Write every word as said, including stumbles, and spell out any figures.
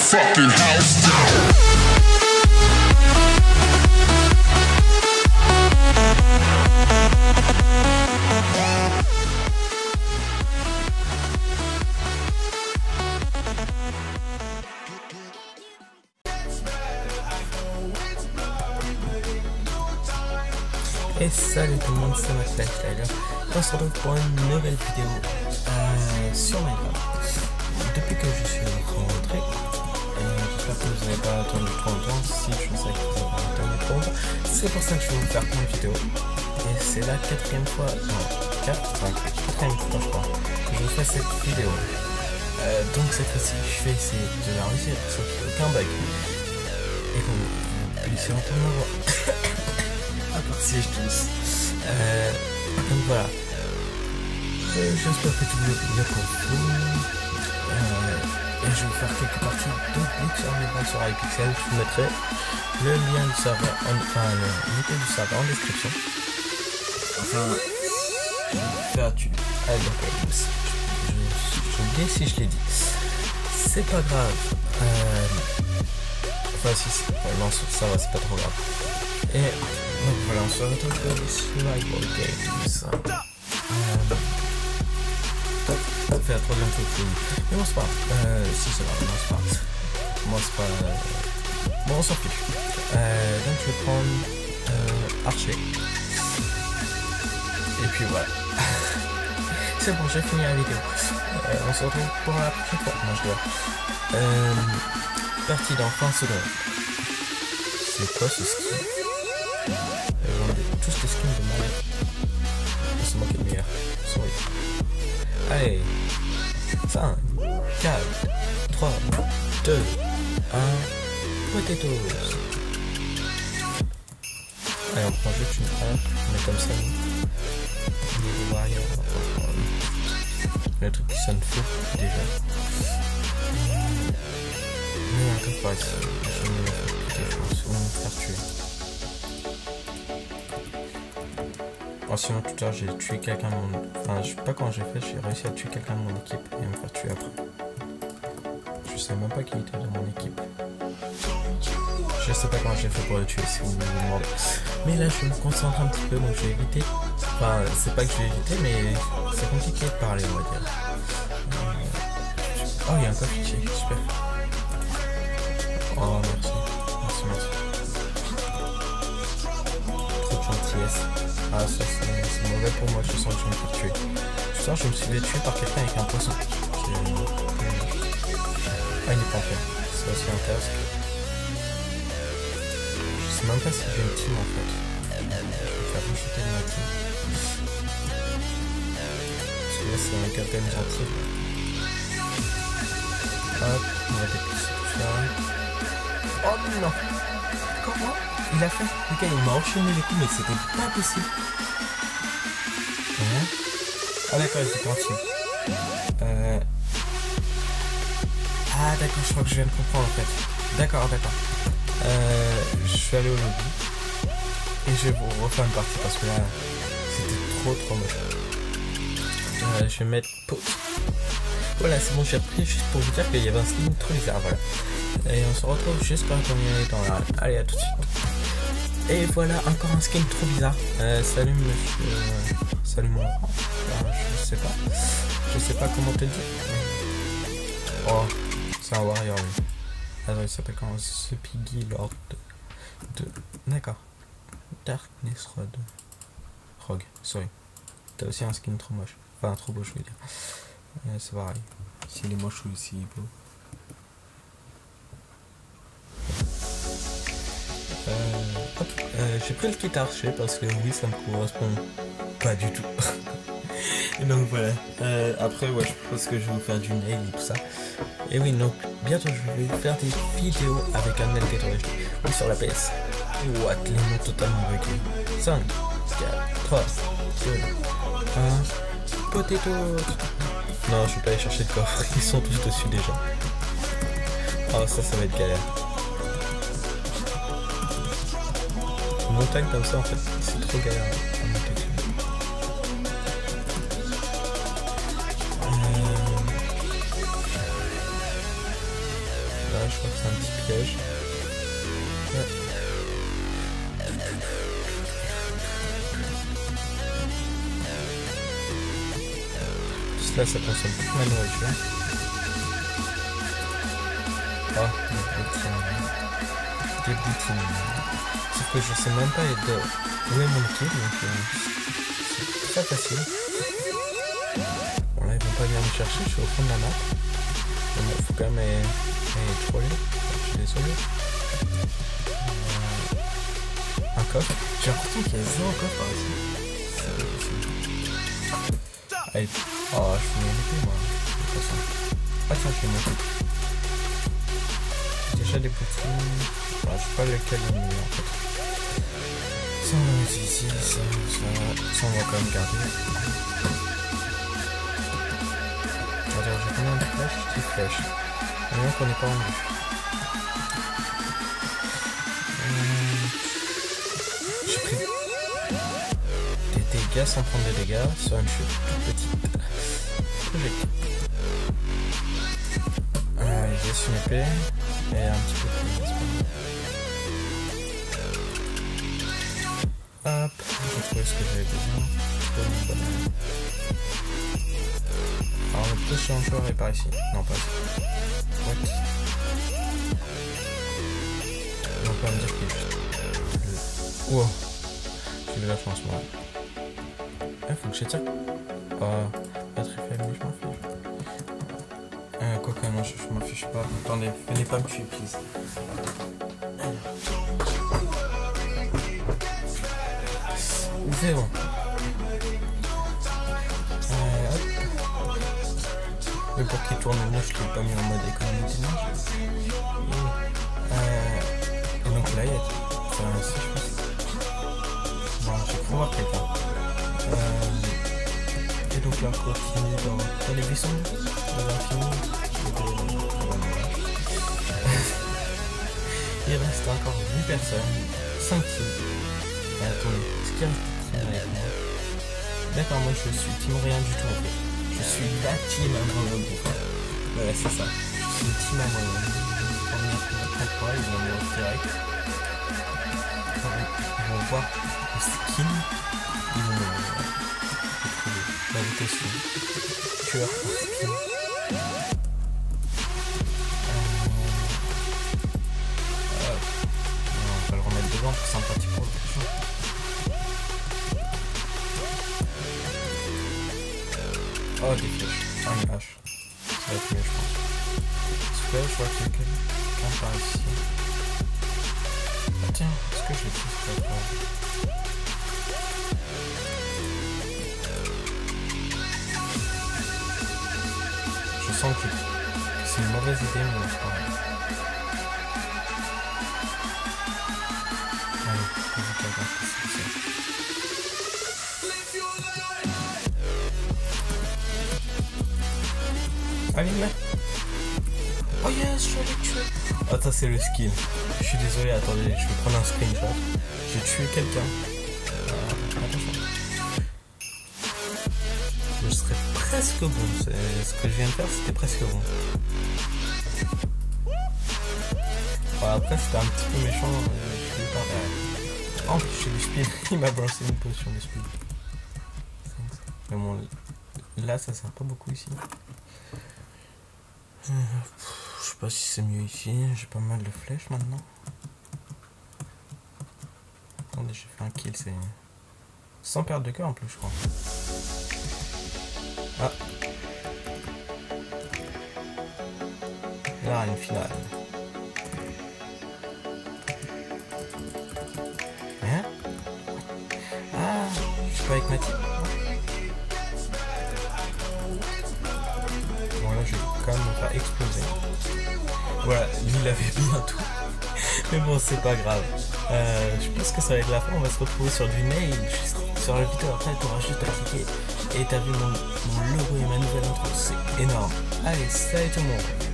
fucking house down. Et salut tout le monde, c'est Max Tyler. On se retrouve pour une nouvelle vidéo euh, sur Minecraft. Depuis que je suis rentré, euh, j'espère que vous n'avez pas attendu trop longtemps. Si je sais que vous avez attendu trop longtemps, c'est pour ça que je vais vous faire plein de vidéos. Et c'est la quatrième fois, non, quatre, cinq, quatrième fois je crois, que je fais cette vidéo. Euh, donc cette fois-ci, je vais essayer de la réussir sans qu'il y ait aucun bug. Et comme vous puissiez entendre ma voix. À part si je tousse. Euh, donc voilà. Euh, J'espère que tu veux bien compris. Euh, et je vais vous faire quelques parties de Blitz sur les bandes sur iPixel. Je vous mettrai le lien du serveur, en, enfin le lien du serveur en description. Enfin, je vais vous faire tu. Ah donc, je, je, je oublié si je l'ai dit. C'est pas grave. Euh, enfin si, non ça va, c'est pas trop grave. Et donc voilà, on se retrouve pour les survival games. Euh, ça fait trop bien que je mais bon c'est pas grave. Euh, si c'est vrai, non c'est pas grave. Moi c'est pas... Euh... Bon on s'en fiche. Euh, donc je vais prendre euh, Archer. Et puis voilà. C'est bon, j'ai fini la vidéo. Euh, on se retrouve pour la prochaine fois. Moi je dois. Euh, partie dans vingt secondes. C'est quoi ce ski? J'en ai tous les skins de moi. C'est moi qui est le meilleur. Sorry. Allez. cinq, quatre, trois, deux, un. Potatoes. Allez, on prend juste une hache. On est comme ça. Niveau warrior. Le truc qui sonne fou déjà. Mais encore pas ici. Je vais me faire quelque chose. Ou me faire tuer. Oh, sinon tout à l'heure j'ai tué quelqu'un de mon... Enfin je sais pas comment j'ai fait, j'ai réussi à tuer quelqu'un de mon équipe et à me faire tuer après. Je sais même pas qui était dans mon équipe. Je sais pas comment j'ai fait pour le tuer si vous me demandez. Mais là je me concentre un petit peu donc je vais éviter. Enfin c'est pas que je vais éviter mais c'est compliqué de parler on va dire. Euh... Oh il y a un coffre fichier, super. Oh merci. Merci merci. Trop de gentillesse. Ah ça c'est mauvais pour moi, je sens que je vais me faire tuer. Tout ça je me suis fait tuer par quelqu'un avec un poisson. Ah il est pas en fait. C'est aussi intéressant. Je sais même pas si j'ai une team en fait. Je vais faire rejeter de ma team. Parce que là c'est un quelqu'un gentil. Hop, on va déplacer tout ça. Oh non. Comment il a fait? Le gars il m'a enchaîné les coups mais c'était pas possible. Hein? Ah d'accord, il était entier. Euh... Ah d'accord, je crois que je viens de comprendre en fait. D'accord, d'accord. Euh, je vais aller au lobby. Et je vais vous refaire une partie parce que là c'était trop trop moche. Euh, je vais mettre pause. Voilà, c'est bon, j'ai appris juste pour vous dire qu'il y avait un skin trop bizarre, voilà. Et on se retrouve juste quand on est dans la... Allez, à tout de suite. Et voilà, encore un skin trop bizarre. Euh, salut monsieur... Euh, salut moi. Enfin, je sais pas. Je sais pas comment te le dire. Oh, c'est un warrior, oui. Alors, il s'appelle comment? Ce Piggy Lord de... de... D'accord. Darkness Road. Rogue, sorry. T'as aussi un skin trop moche. Enfin, trop beau, je veux dire. Euh, c'est pareil. S'il est moche ou s'il est beau. Euh, hop, euh, j'ai pris le kit archer parce que oui ça me correspond pas du tout. Et donc voilà, euh, après ouais je pense que je vais vous faire du nail et tout ça. Et oui donc bientôt je vais vous faire des vidéos avec un nail quatre oui sur la P S. What, les noms totalement buggés. cinq, quatre, trois, deux, un, potato. Non je vais pas aller chercher le coffre, ils sont tous dessus déjà. Oh ça ça va être galère. Une montagne comme ça en fait, c'est trop galère à monter dessus. Euh... Là je crois que c'est un petit piège. Ouais. Tout cela, ça consomme toute ma nourriture. Ah, des boutines. Des boutines. Sauf que je sais même pas de où est mon kit, donc euh, c'est très facile. Bon là, ils vont pas venir me chercher, je suis au fond de la map. Bon, il faut quand même aller, aller troller. Je suis désolé. Euh, un coffre. J'ai l'impression qu'il y a zéro coffre par ici. C'est pas possible. Allez. Oh, je suis limité moi. De toute façon. Ah tiens, je suis monté. Déjà des poutines. Alors, je sais pas lequel est le mieux en fait. Ça on va mettre ici, ça, ça, ça on va quand même garder. Attends, j'ai combien de flèches? dix flèches. Il y en a qu'on n'est pas en vue. Hum, j'ai pris des dégâts sans prendre des dégâts sur une chute toute petite. Logique. Euh, il laisse une épée et un petit peu de plus. Hop, j'ai trouvé ce que j'avais besoin. Bonne, bonne. Alors le plus changeeur est par ici. Non, pas ici. What? On va pas me dire qu'il est juste. Wow. J'ai eu la chance moi. Ah, faut que j'étire. Oh, batterie faible, je m'en fiche. Euh, quoi que non, je, je m'en fiche pas. Attendez, venez pas me tuer, please. C'est bon. Euh, hop. Mais pour qu'il tourne mieux, je l'ai pas mis en mode économie d'image. Euh, et donc là, il y a tout. Enfin, si je pense. Bon, je vais pouvoir quelqu'un. Euh, et donc là, on continue dans, dans les buissons. Dans l'infini. Il reste encore huit personnes. cinq kills. Attendez, est-ce qu'il reste? D'accord, moi je suis team rien du tout en fait. Je suis la team à moi même. Voilà, c'est ça. Je suis une team à moi même. Ils vont venir contre moi, ils vont venir direct. Ils vont voir le skin. Ils vont euh, trouver la votation. Tueur par skin. Euh, euh, on va le remettre devant pour sympathie pour le prochain. Oh, des flèches. Ah, une hache. Ça va être mieux, je pense. Super, je vois qu'il y a quelqu'un par ici. Ah, tiens, est-ce que je l'ai pris ce pas? Je sens que c'est une mauvaise idée, mais c'est pas grave. Allez, vas-y, quelqu'un qui se fait ça. Allez, mec. Oh yes, je l'ai tué. Oh, ça c'est le skill. Je suis désolé, attendez, je vais prendre un screenshot. J'ai tué quelqu'un. Euh, attention. Je serais presque bon. Ce que je viens de faire, c'était presque bon. Bon, après, c'était un petit peu méchant. Je vais pas. En plus, j'ai du speed. Il m'a balancé une potion de speed. Mais bon, là, ça sert pas beaucoup ici. Euh, je sais pas si c'est mieux ici, j'ai pas mal de flèches maintenant. Attendez, j'ai fait un kill, c'est sans perdre de cœur en plus, je crois. Ah, là, une finale. Hein? Ah, je suis pas avec ma team. Je vais quand même me faire exploser. Voilà, lui il avait bien tout. Mais bon, c'est pas grave. Euh, je pense que ça va être la fin. On va se retrouver sur du mail, juste sur la vidéo. Après, tu auras juste à cliquer. Et t'as vu mon, mon logo et ma nouvelle intro. C'est énorme. Allez, salut tout le monde.